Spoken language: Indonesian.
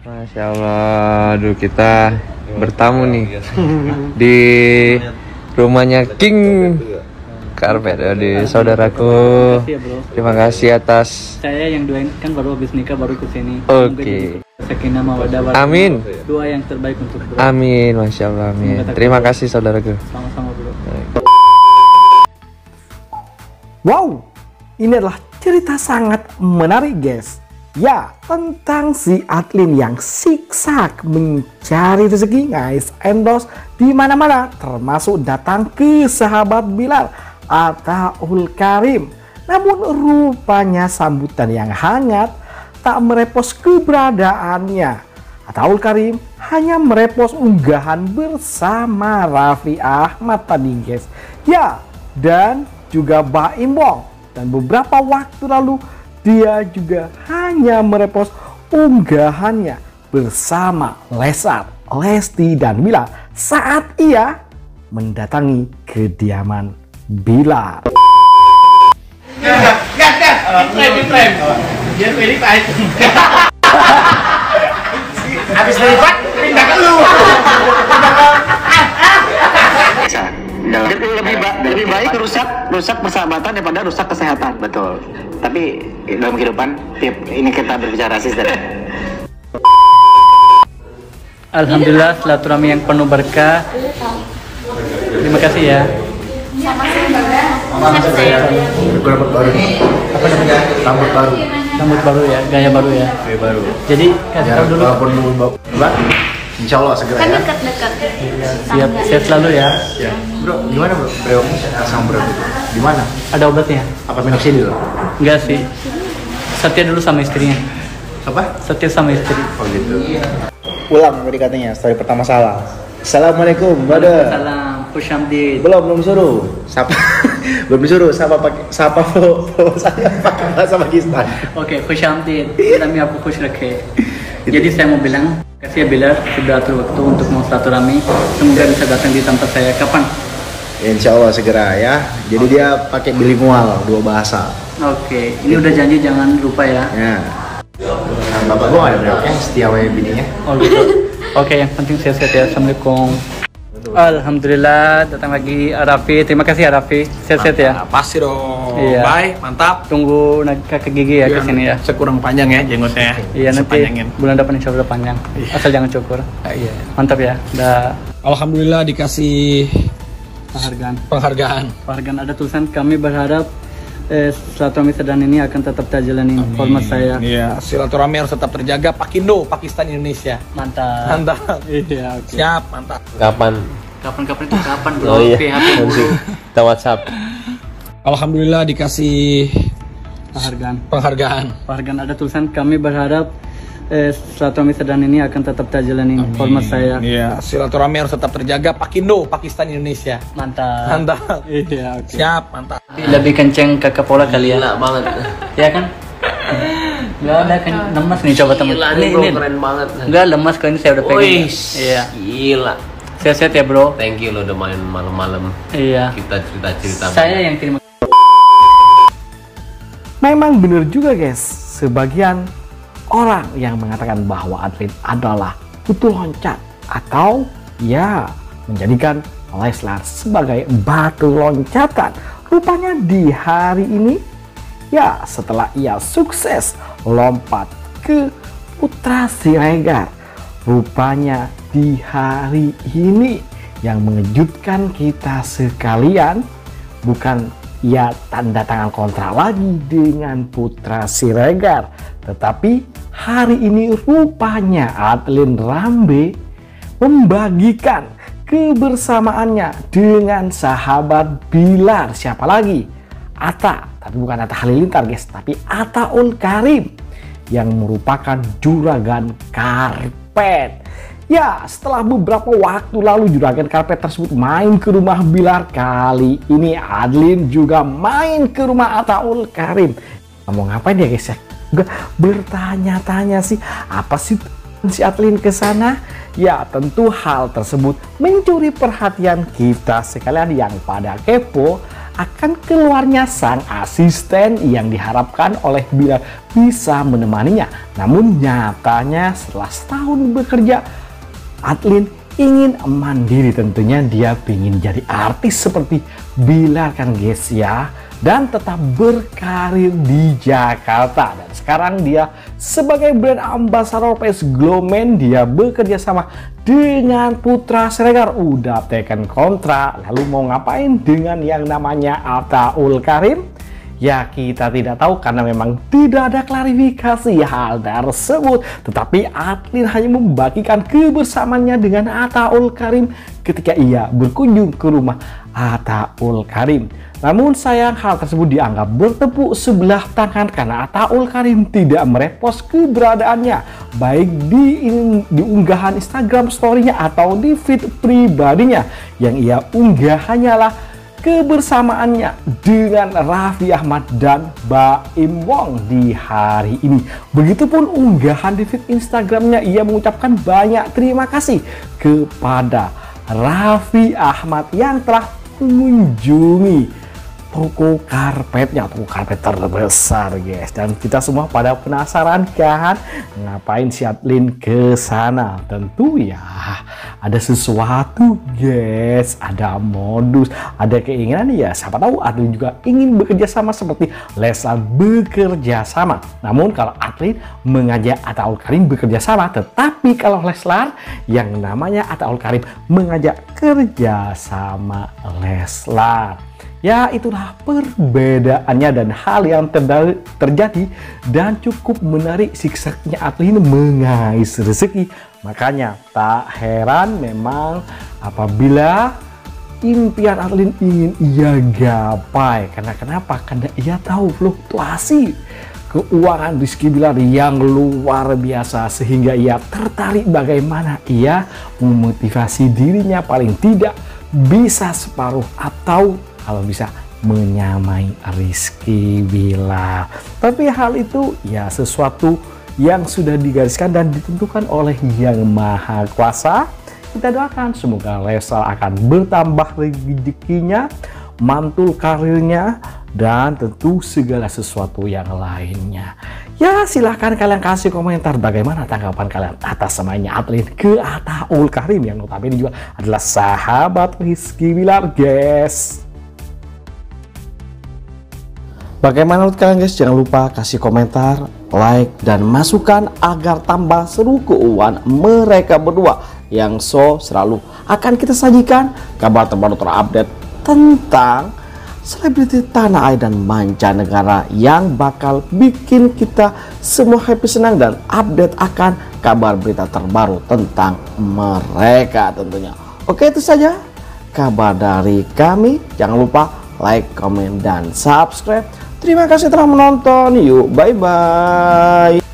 Masya Allah, aduh kita bertamu nih di rumahnya King Karpet. Aduh, saudaraku. Terima kasih atas. Saya yang doain kan baru habis nikah baru ikut sini. Oke. Sakinah mawaddah warahmah. Amin. Doa yang terbaik untuk bro. Amin, Masya Allah, amin. Terima kasih saudaraku. Sama-sama bro. Wow, ini adalah cerita sangat menarik guys. Ya, tentang si Adlin yang siksak mencari rezeki guys, endorse di mana-mana, termasuk datang ke sahabat Bilal Ataul Karim. Namun rupanya sambutan yang hangat tak merepos keberadaannya. Ataul Karim hanya merepos unggahan bersama Raffi Ahmad tadi guys. Ya, dan juga Baim Wong, dan beberapa waktu lalu dia juga hanya merepos unggahannya bersama Leslar, Lesti dan Bilal saat ia mendatangi kediaman Bilal. Habis lipat pindah ke lu. Lebih baik rusak persahabatan daripada rusak kesehatan. Betul. Tapi dalam kehidupan ini kita berbicara asisten. Alhamdulillah silaturahmi yang penuh berkah. Terima kasih ya. Rambut baru. Apa namanya? Rambut baru. Rambut baru ya, gaya baru ya. Gaya baru. Jadi kasih tahu dulu. Walaupun Mbak, insya Allah segera Kan ya. dekat-dekat. Siap, sehat selalu ya. Ya. Bro, gimana bro? Breong asam berat itu. Gimana? Ada obatnya? Apa minoxidil? Enggak sih. Setia dulu sama istrinya. Apa? Setia sama istri. Oh gitu. Ulang tadi katanya, story pertama salah. Assalamualaikum, brother. Salam, Pushamdi. Belum disuruh. Sapa? Belum disuruh. Sapa follow saya pakai bahasa Pakistan. Oke, Pushamdi. Kami aku khush rakhe. Jadi saya mau bilang, kasih ya Bilal sudah atur waktu untuk mau silaturahmi. Semoga bisa datang di tempat saya kapan? Insya Allah segera ya. Jadi dia pakai bilingual, 2 bahasa. Oke, ini udah janji jangan lupa ya. Ya. Nah, bapak gua ada berapa yang setia sama bininya? Oh gitu. Oke, yang penting sehat-sehat ya. Assalamualaikum. Alhamdulillah datang lagi Raffi. Terima kasih Raffi. Sehat-sehat ya. Pasti dong. Iya. Bye, mantap. Tunggu kakek gigi ya kesini ya. Sekurang panjang ya jenggotnya. Iya nanti Sepanjangin. bulan depan insya Allah panjang. Asal jangan cukur. Iya. Mantap ya. Dah Alhamdulillah dikasih penghargaan. Penghargaan ada tulisan kami berharap silaturahmi sedang ini akan tetap terjalani. Hormat saya. Iya, silaturahmi harus tetap terjaga. Pakindo, Pakistan Indonesia. Mantap. Mantap. Iya. Okay. Siap, mantap. Kapan? Kapan itu kapan bro? Oh iya, HP nanti kita WhatsApp. Alhamdulillah dikasih penghargaan. Penghargaan ada tulisan kami berharap silaturahmi sedang ini akan tetap terjalani. Hormat saya. Iya, silaturahmi harus tetap terjaga. Pakindo, Pakistan Indonesia. Mantap. Mantap. Iya. Okay. Siap, mantap. Lebih kenceng kakak pola kali ya. Gila banget. Ya kan? Enggak ada kan lemas nih coba teman. Gila nih bro, keren banget. Enggak lemas kok ini saya udah pegang. Iya. Gila. Sehat-sehat ya bro. Thank you lo udah main malam-malam. Iya. Kita cerita-cerita. Saya yang terima. Memang benar juga guys, sebagian orang yang mengatakan bahwa Adlin adalah putu loncat atau ya menjadikan Leslar sebagai batu loncatan. Rupanya di hari ini ya setelah ia sukses lompat ke Putra Siregar, rupanya di hari ini yang mengejutkan kita sekalian bukan ia tanda tangan kontrak lagi dengan Putra Siregar, tetapi hari ini rupanya Adlin Rambe membagikan kebersamaannya dengan sahabat Bilar. Siapa lagi? Atta, tapi bukan Atta Halilintar guys, tapi Ataul Karim yang merupakan juragan karpet. Ya, setelah beberapa waktu lalu juragan karpet tersebut main ke rumah Bilar, kali ini Adlin juga main ke rumah Ataul Karim. Mau ngapain ya guys ya? Juga bertanya-tanya sih, apa sih si Adlin ke sana? Ya, tentu hal tersebut mencuri perhatian kita sekalian yang pada kepo akan keluarnya sang asisten yang diharapkan oleh Bilar bisa menemaninya. Namun nyatanya setelah setahun bekerja, Adlin ingin mandiri. Tentunya dia ingin jadi artis seperti Bilar kan guys ya, dan tetap berkarir di Jakarta. Dan sekarang dia sebagai brand ambassador PS Glowman, dia bekerja sama dengan Putra Siregar. Udah teken kontrak, lalu mau ngapain dengan yang namanya Ataul Karim? Ya kita tidak tahu karena memang tidak ada klarifikasi hal tersebut. Tetapi Adlin hanya membagikan kebersamaannya dengan Ataul Karim ketika ia berkunjung ke rumah Ataul Karim. Namun sayang hal tersebut dianggap bertepuk sebelah tangan karena Ataul Karim tidak merepost keberadaannya baik di unggahan Instagram story-nya atau di feed pribadinya. Yang ia unggah hanyalah kebersamaannya dengan Raffi Ahmad dan Baim Wong di hari ini. Begitupun unggahan di feed Instagramnya, ia mengucapkan banyak terima kasih kepada Raffi Ahmad yang telah mengunjungi toko karpetnya, toko karpet terbesar guys. Dan kita semua pada penasaran kan ngapain si Adlin ke sana. Tentu ya ada sesuatu guys, ada modus, ada keinginan ya. Siapa tahu Adlin juga ingin bekerja sama seperti Leslar bekerja sama. Namun kalau Adlin mengajak Ataul Karim bekerja sama, tetapi kalau Leslar yang namanya Ataul Karim mengajak kerja sama Leslar. Ya itulah perbedaannya dan hal yang terjadi dan cukup menarik siksaknya Adlin mengais rezeki. Makanya tak heran memang apabila impian Adlin ingin ia gapai. Karena kenapa? Karena ia tahu fluktuasi keuangan Rizky Bilar yang luar biasa sehingga ia tertarik bagaimana ia memotivasi dirinya paling tidak bisa separuh atau kalau bisa menyamai Rizky Bilar. Tapi hal itu ya sesuatu yang sudah digariskan dan ditentukan oleh Yang Maha Kuasa. Kita doakan semoga Leslar akan bertambah rezekinya, mantul karirnya, dan tentu segala sesuatu yang lainnya. Ya silahkan kalian kasih komentar bagaimana tanggapan kalian atas semainya Adlin ke Ataul Karim yang notabene juga adalah sahabat Rizky Bilar guys. Bagaimana menurut kalian guys? Jangan lupa kasih komentar, like, dan masukan agar tambah seru keuangan mereka berdua yang selalu akan kita sajikan kabar terbaru terupdate tentang selebriti tanah air dan mancanegara yang bakal bikin kita semua happy, senang, dan update akan kabar berita terbaru tentang mereka tentunya. Oke, itu saja kabar dari kami. Jangan lupa like, komen, dan subscribe. Terima kasih telah menonton. Yuk, bye-bye.